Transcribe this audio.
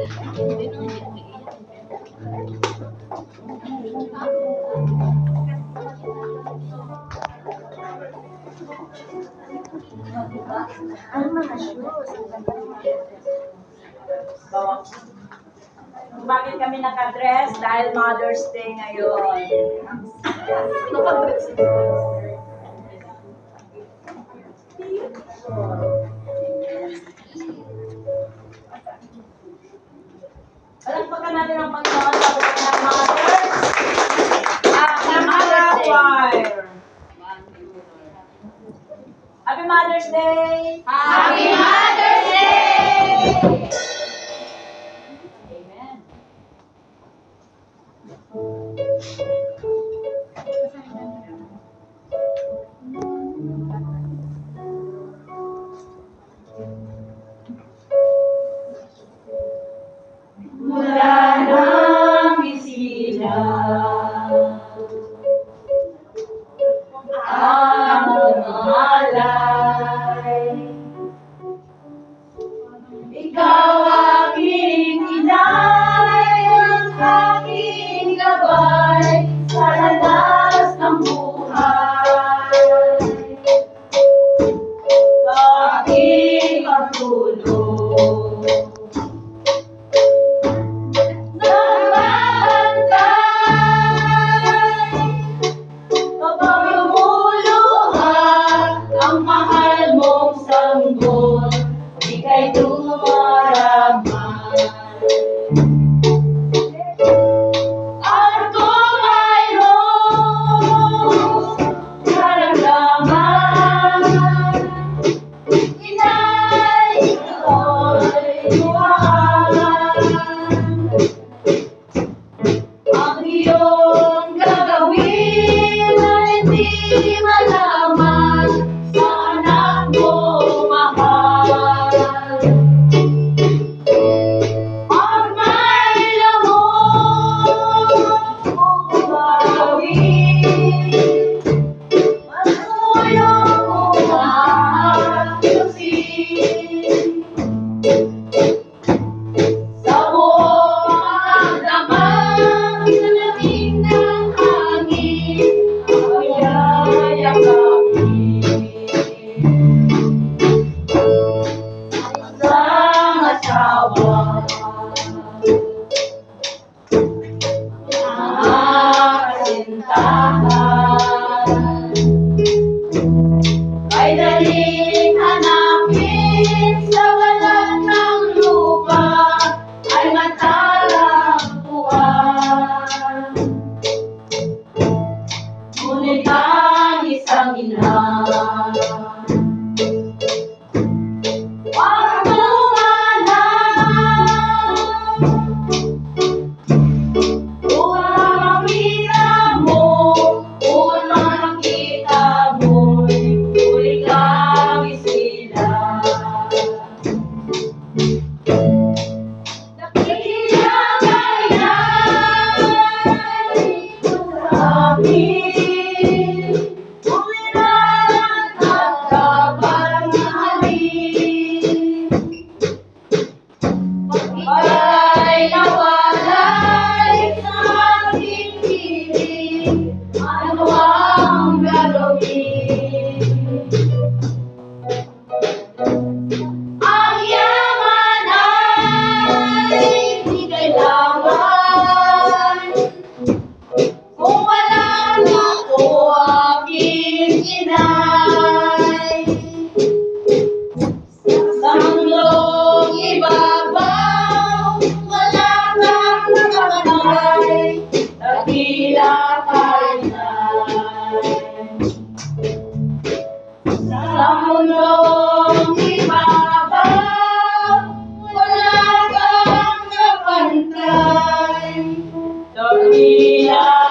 Ang mga shoes. Bakit kami nakadress? Dahil Mother's Day ngayon. Nakadress. Palagpakan natin ang Panginoon sa buhay ng Mothers. Happy Mother's Day! Happy Mother's Day! Happy Mother's Day! Amen. Mula nang bisita ang alay, ikaw aking inay, ang aking gabay sa landas ng buhay, sa aking pagtulog. Ang mahal mong sanggol, ika'y dumaraman. At kung mayroong karamdaman, inay, ito'y luhaan. Ang iyong gagawin ay hindi malaman sa anak mo mahal. Pag may lamok mong gagawin, matulong mong aayusin. Sa buong damang sinaming ng hangin, ako'y yayakapin. Isang asawa, kasintahan, ay daling hanapin sa walan ng lupa, ay matalagpuan. Ngunit ang isang ina, wag tumalang, kung makita mo, uli kang isila. Ay nawalay sa aking piling, ano ang gagawin? Ang yaman ay di kailangan, kung wala ako aking inay. Sa mundong ibabaw, wala kang nakamay, dakila kay inay. Sa mundong ibabaw, wala kang kapantay, dakila